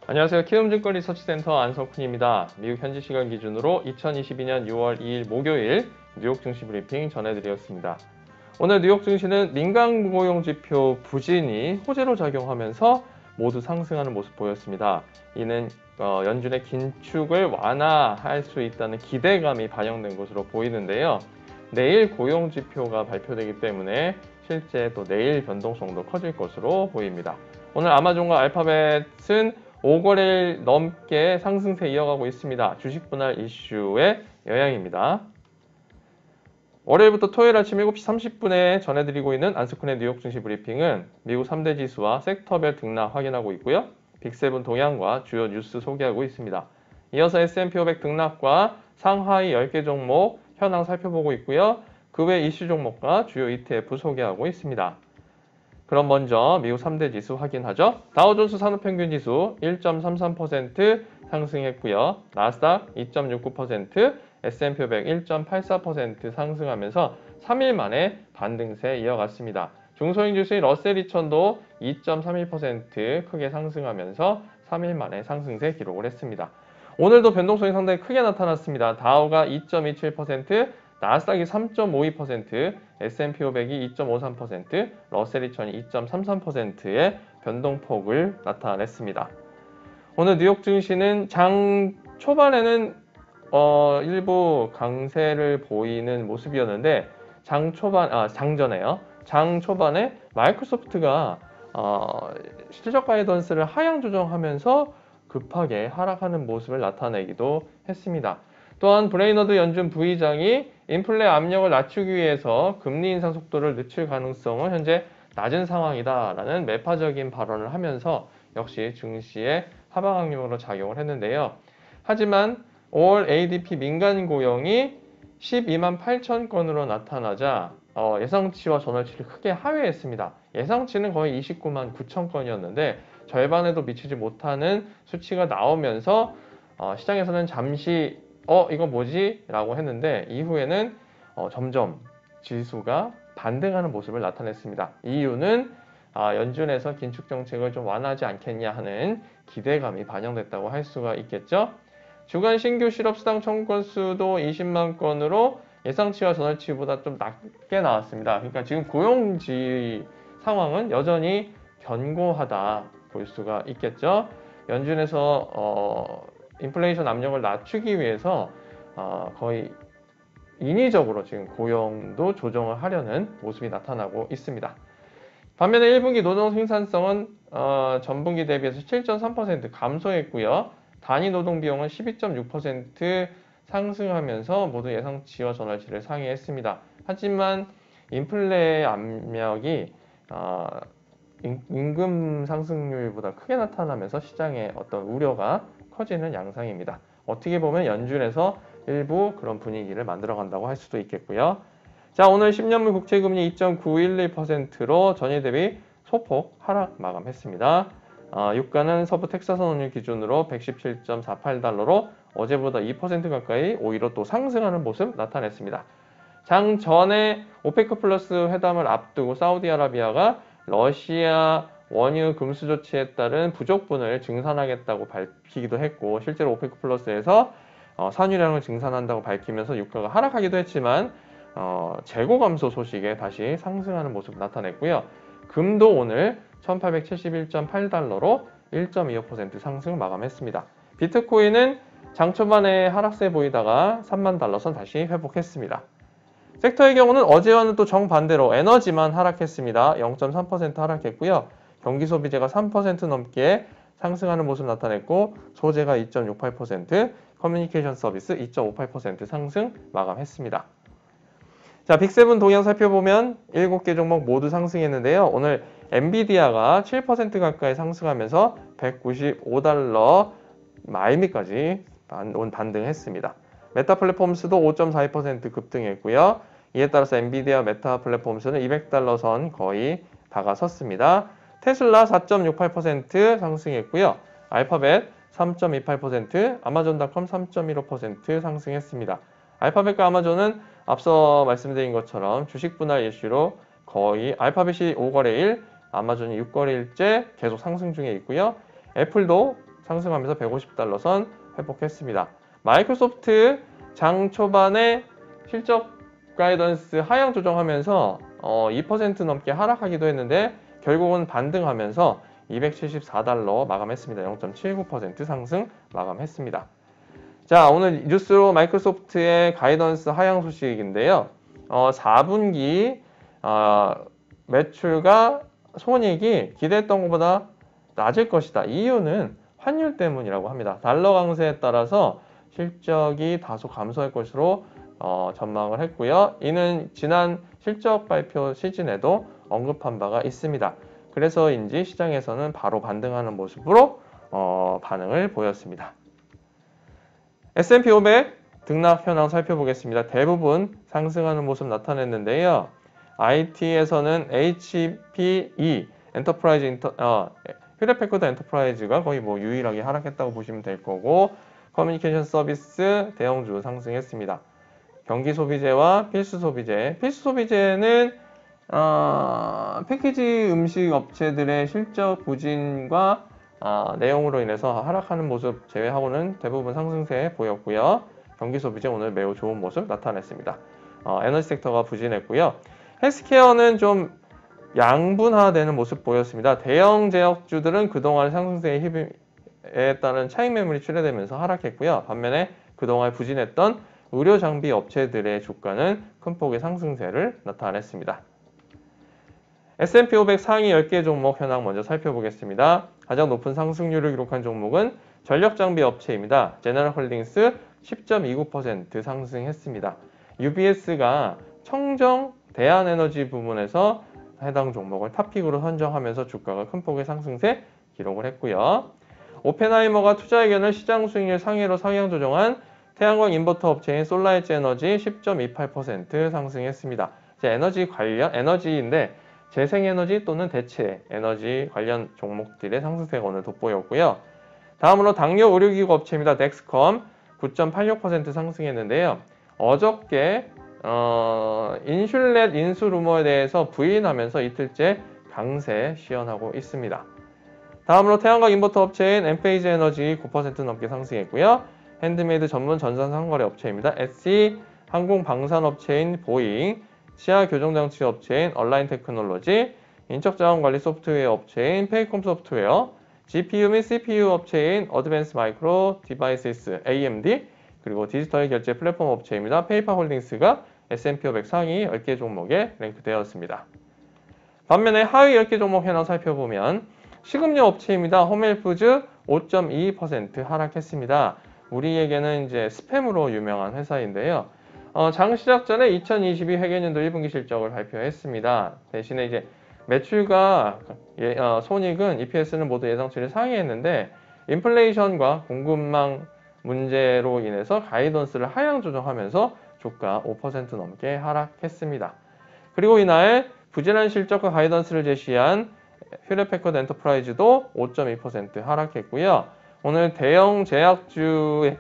안녕하세요. 키움증권 리서치센터 안석훈입니다. 미국 현지 시간 기준으로 2022년 6월 2일 목요일 뉴욕 증시 브리핑 전해드렸습니다. 오늘 뉴욕 증시는 민간 고용지표 부진이 호재로 작용하면서 모두 상승하는 모습 보였습니다. 이는 연준의 긴축을 완화할 수 있다는 기대감이 반영된 것으로 보이는데요. 내일 고용지표가 발표되기 때문에 실제 또 내일 변동성도 커질 것으로 보입니다. 오늘 아마존과 알파벳은 5거래일 넘게 상승세 이어가고 있습니다. 주식 분할 이슈의 영향입니다. 월요일부터 토요일 아침 7시 30분에 전해드리고 있는 안스쿤의 뉴욕 증시 브리핑은 미국 3대 지수와 섹터별 등락 확인하고 있고요. 빅7 동향과 주요 뉴스 소개하고 있습니다. 이어서 S&P 500 등락과 상하이 10개 종목 현황 살펴보고 있고요. 그 외 이슈 종목과 주요 ETF 소개하고 있습니다. 그럼 먼저 미국 3대 지수 확인하죠. 다우존스 산업평균지수 1.33% 상승했고요. 나스닥 2.69%, S&P 500 1.84% 상승하면서 3일 만에 반등세 이어갔습니다. 중소형 지수인 러셀 2000도 2.31% 크게 상승하면서 3일 만에 상승세 기록을 했습니다. 오늘도 변동성이 상당히 크게 나타났습니다. 다우가 2.27%, 나스닥이 3.52%, S&P 500이 2.53%, 러셀 2000이 2.33%의 변동폭을 나타냈습니다. 오늘 뉴욕 증시는 장 초반에는 일부 강세를 보이는 모습이었는데 장전에요. 장 초반에 마이크로소프트가 실적 가이던스를 하향 조정하면서 급하게 하락하는 모습을 나타내기도 했습니다. 또한 브레이너드 연준 부의장이 인플레 압력을 낮추기 위해서 금리 인상 속도를 늦출 가능성은 현재 낮은 상황이다라는 매파적인 발언을 하면서 역시 증시에 하방 악력으로 작용을 했는데요. 하지만 5월 ADP 민간 고용이 12만 8천 건으로 나타나자 예상치와 전월치를 크게 하회했습니다. 예상치는 거의 29만 9천 건이었는데 절반에도 미치지 못하는 수치가 나오면서 시장에서는 잠시 이거 뭐지? 라고 했는데 이후에는 점점 지수가 반등하는 모습을 나타냈습니다. 이유는 연준에서 긴축 정책을 좀 완화하지 않겠냐 하는 기대감이 반영됐다고 할 수가 있겠죠. 주간 신규 실업수당 청구 건수도 20만 건으로 예상치와 전월치보다 좀 낮게 나왔습니다. 그러니까 지금 고용지 상황은 여전히 견고하다 볼 수가 있겠죠. 연준에서 인플레이션 압력을 낮추기 위해서 거의 인위적으로 지금 고용도 조정을 하려는 모습이 나타나고 있습니다. 반면에 1분기 노동 생산성은 전분기 대비해서 7.3% 감소했고요. 단위 노동 비용은 12.6% 상승하면서 모두 예상치와 전월치를 상회했습니다. 하지만 인플레 압력이 임금 상승률보다 크게 나타나면서 시장의 어떤 우려가 커지는 양상입니다. 어떻게 보면 연준에서 일부 그런 분위기를 만들어 간다고 할 수도 있겠고요. 자, 오늘 10년물 국채금리 2.911%로 전일 대비 소폭 하락 마감했습니다. 유가는 서부 텍사스 원유 기준으로 117.48달러로 어제보다 2% 가까이 오히려 또 상승하는 모습 나타냈습니다. 장 전에 오페크 플러스 회담을 앞두고 사우디아라비아가 러시아 원유 금수 조치에 따른 부족분을 증산하겠다고 밝히기도 했고 실제로 오페크 플러스에서 산유량을 증산한다고 밝히면서 유가가 하락하기도 했지만 재고 감소 소식에 다시 상승하는 모습을 나타냈고요. 금도 오늘 1871.8달러로 1.25% 상승 마감했습니다. 비트코인은 장 초반에 하락세 보이다가 3만 달러선 다시 회복했습니다. 섹터의 경우는 어제와는 또 정반대로 에너지만 하락했습니다. 0.3% 하락했고요. 경기 소비재가 3% 넘게 상승하는 모습 나타냈고 소재가 2.68%, 커뮤니케이션 서비스 2.58% 상승 마감했습니다. 자, 빅7 동향 살펴보면 7개 종목 모두 상승했는데요. 오늘 엔비디아가 7% 가까이 상승하면서 195달러 말미까지 반등했습니다. 메타 플랫폼스도 5.42% 급등했고요. 이에 따라서 엔비디아 메타 플랫폼스는 200달러 선 거의 다가섰습니다. 테슬라 4.68% 상승했고요. 알파벳 3.28%, 아마존닷컴 3.15% 상승했습니다. 알파벳과 아마존은 앞서 말씀드린 것처럼 주식 분할 이슈로 거의 알파벳이 5거래일, 아마존이 6거래일째 계속 상승 중에 있고요. 애플도 상승하면서 150달러 선 회복했습니다. 마이크로소프트 장 초반에 실적 가이던스 하향 조정하면서 2% 넘게 하락하기도 했는데 결국은 반등하면서 274달러 마감했습니다. 0.79% 상승 마감했습니다. 자, 오늘 뉴스로 마이크로소프트의 가이던스 하향 소식인데요. 4분기 매출과 손익이 기대했던 것보다 낮을 것이다. 이유는 환율 때문이라고 합니다. 달러 강세에 따라서 실적이 다소 감소할 것으로 전망을 했고요. 이는 지난 실적 발표 시즌에도 언급한 바가 있습니다. 그래서인지 시장에서는 바로 반등하는 모습으로 반응을 보였습니다. S&P 500 등락 현황 살펴보겠습니다. 대부분 상승하는 모습 나타냈는데요. IT에서는 HPE 엔터프라이즈 휴레패커드 엔터프라이즈가 거의 유일하게 하락했다고 보시면 될 거고, 커뮤니케이션 서비스 대형주 상승했습니다. 경기 소비재와 필수 소비재는 패키지 음식 업체들의 실적 부진과 내용으로 인해서 하락하는 모습 제외하고는 대부분 상승세 보였고요. 경기 소비재 오늘 매우 좋은 모습 나타냈습니다. 에너지 섹터가 부진했고요. 헬스케어는 좀 양분화되는 모습 보였습니다. 대형 제약주들은 그동안 상승세에 따른 차익 매물이 출회되면서 하락했고요. 반면에 그동안 부진했던 의료 장비 업체들의 주가는 큰 폭의 상승세를 나타냈습니다. S&P 500 상위 10개 종목 현황 먼저 살펴보겠습니다. 가장 높은 상승률을 기록한 종목은 전력장비 업체입니다. 제너럴홀딩스 10.29% 상승했습니다. UBS가 청정 대한에너지 부문에서 해당 종목을 탑픽으로 선정하면서 주가가 큰 폭의 상승세 기록을 했고요. 오펜하이머가 투자 의견을 시장 수익률 상회로 상향 조정한 태양광 인버터 업체인 솔라에지 에너지 10.28% 상승했습니다. 에너지 관련 에너지인데 재생에너지 또는 대체 에너지 관련 종목들의 상승세가 오늘 돋보였고요. 다음으로 당뇨 의료기구 업체입니다. 덱스컴 9.86% 상승했는데요. 어저께 인슐렛 인수 루머에 대해서 부인하면서 이틀째 강세 시연하고 있습니다. 다음으로 태양광 인버터 업체인 엠페이즈 에너지 9% 넘게 상승했고요. 핸드메이드 전문 전산 상거래 업체입니다. SE 항공 방산 업체인 보잉, 치아 교정장치 업체인 얼라인 테크놀로지, 인적자원 관리 소프트웨어 업체인 페이콤 소프트웨어, GPU 및 CPU 업체인 어드밴스 마이크로 디바이시스 AMD, 그리고 디지털 결제 플랫폼 업체입니다. 페이퍼홀딩스가 S&P 500 상위 10개 종목에 랭크되었습니다. 반면에 하위 10개 종목 현황 살펴보면 식음료 업체입니다. 홈헬푸즈 5.22% 하락했습니다. 우리에게는 이제 스팸으로 유명한 회사인데요. 장 시작 전에 2022 회계연도 1분기 실적을 발표했습니다. 대신에 이제 매출과 손익은 EPS는 모두 예상치를 상회했는데 인플레이션과 공급망 문제로 인해서 가이던스를 하향 조정하면서 주가 5% 넘게 하락했습니다. 그리고 이날 부진한 실적과 가이던스를 제시한 휴레패커드 엔터프라이즈도 5.2% 하락했고요. 오늘 대형 제약주의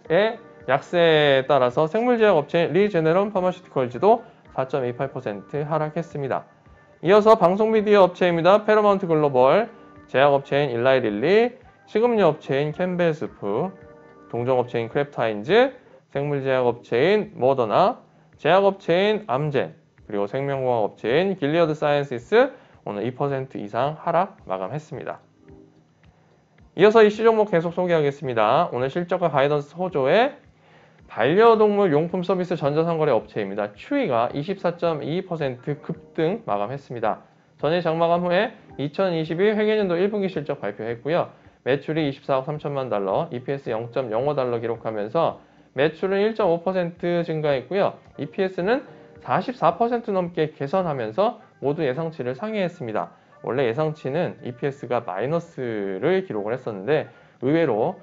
약세에 따라서 생물제약 업체인 리제네런 파마시티컬즈도 4.28% 하락했습니다. 이어서 방송미디어 업체입니다. 패러마운트 글로벌, 제약업체인 일라이릴리, 식음료 업체인 캠벨스프, 동종업체인 크랩타인즈, 생물제약업체인 모더나, 제약업체인 암젠, 그리고 생명공학업체인 길리어드 사이언시스 오늘 2% 이상 하락 마감했습니다. 이어서 이슈 종목 계속 소개하겠습니다. 오늘 실적과 가이던스 호조의 반려동물 용품 서비스 전자상거래 업체입니다. 추이가 24.22% 급등 마감했습니다. 전일 장마감 후에 2022 회계연도 1분기 실적 발표했고요. 매출이 24억 3천만 달러, EPS 0.05달러 기록하면서 매출은 1.5% 증가했고요. EPS는 44% 넘게 개선하면서 모두 예상치를 상회했습니다. 원래 예상치는 EPS가 마이너스를 기록을 했었는데 의외로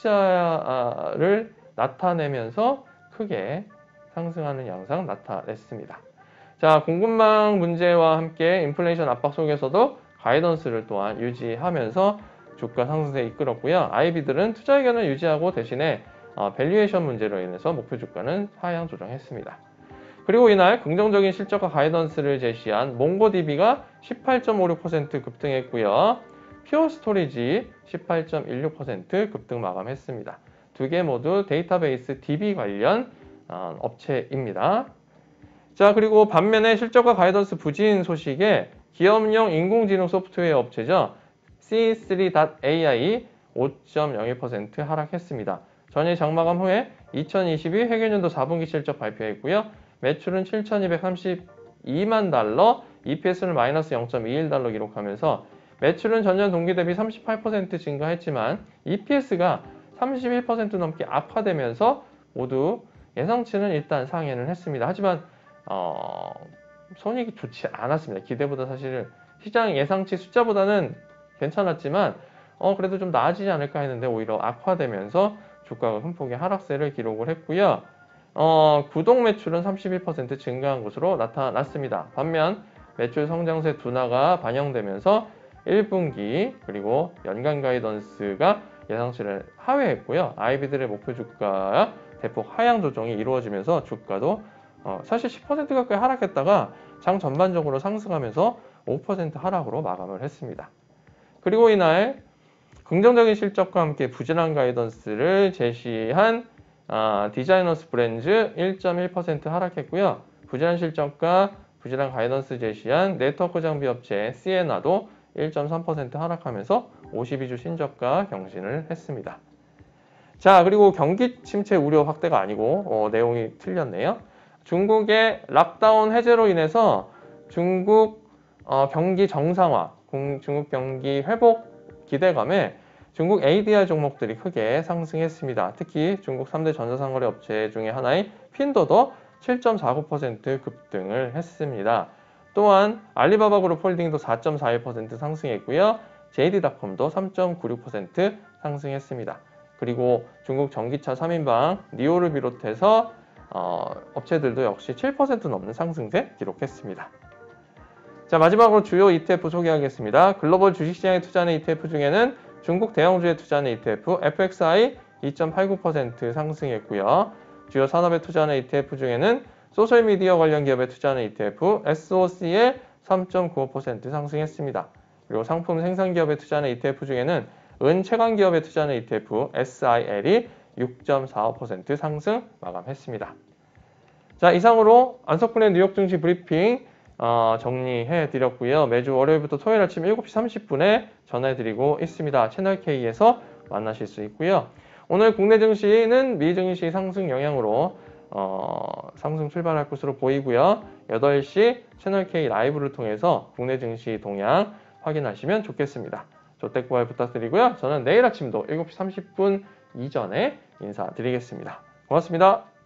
흑자를 나타내면서 크게 상승하는 양상 나타냈습니다. 자, 공급망 문제와 함께 인플레이션 압박 속에서도 가이던스를 또한 유지하면서 주가 상승세에 이끌었고요. IB들은 투자 의견을 유지하고 대신에 밸류에이션 문제로 인해서 목표 주가는 하향 조정했습니다. 그리고 이날 긍정적인 실적과 가이던스를 제시한 몽고DB가 18.56% 급등했고요. 퓨어 스토리지 18.16% 급등 마감했습니다. 두 개 모두 데이터베이스 DB 관련 업체입니다. 자, 그리고 반면에 실적과 가이던스 부진 소식에 기업용 인공지능 소프트웨어 업체죠. C3.ai 5.01% 하락했습니다. 전일 장마감 후에 2022 회계연도 4분기 실적 발표했고요. 매출은 7,232만 달러, EPS는 마이너스 0.21달러 기록하면서 매출은 전년 동기 대비 38% 증가했지만 EPS가 31% 넘게 악화되면서 모두 예상치는 일단 상회는 했습니다. 하지만 손익이 좋지 않았습니다. 기대보다 사실은 시장 예상치 숫자보다는 괜찮았지만 그래도 좀 나아지지 않을까 했는데 오히려 악화되면서 주가가 큰 폭의 하락세를 기록을 했고요. 구독 매출은 31% 증가한 것으로 나타났습니다. 반면 매출 성장세 둔화가 반영되면서 1분기 그리고 연간 가이던스가 예상치를 하회했고요. IB들의 목표 주가가 대폭 하향 조정이 이루어지면서 주가도 사실 10% 가까이 하락했다가 장 전반적으로 상승하면서 5% 하락으로 마감을 했습니다. 그리고 이날 긍정적인 실적과 함께 부진한 가이던스를 제시한 디자이너스 브랜즈 1.1% 하락했고요. 부진한 실적과 부진한 가이던스 제시한 네트워크 장비 업체 시에나도 1.3% 하락하면서 52주 신저가 경신을 했습니다. 자, 그리고 경기 침체 우려 확대가 아니고 내용이 틀렸네요. 중국의 락다운 해제로 인해서 중국 경기 정상화, 중국 경기 회복 기대감에 중국 ADR 종목들이 크게 상승했습니다. 특히 중국 3대 전자상거래 업체 중에 하나인 핀도도 7.49% 급등을 했습니다. 또한 알리바바 그룹 홀딩도 4.41% 상승했고요. JD.com도 3.96% 상승했습니다. 그리고 중국 전기차 3인방 니오를 비롯해서 업체들도 역시 7% 넘는 상승세 기록했습니다. 자, 마지막으로 주요 ETF 소개하겠습니다. 글로벌 주식시장에 투자하는 ETF 중에는 중국 대형주에 투자하는 ETF FXI 2.89% 상승했고요. 주요 산업에 투자하는 ETF 중에는 소셜미디어 관련 기업에 투자하는 ETF SOCL 3.95% 상승했습니다. 그리고 상품 생산 기업에 투자하는 ETF 중에는 은체감 기업에 투자하는 ETF SIL이 6.45% 상승 마감했습니다. 자, 이상으로 안석훈의 뉴욕 증시 브리핑 정리해 드렸고요. 매주 월요일부터 토요일 아침 7시 30분에 전해 드리고 있습니다. 채널 K에서 만나실 수 있고요. 오늘 국내 증시는 미 증시 상승 영향으로 상승 출발할 것으로 보이고요. 8시 채널 K 라이브를 통해서 국내 증시 동향 확인하시면 좋겠습니다. 조택구할 부탁드리고요. 저는 내일 아침도 7시 30분 이전에 인사드리겠습니다. 고맙습니다.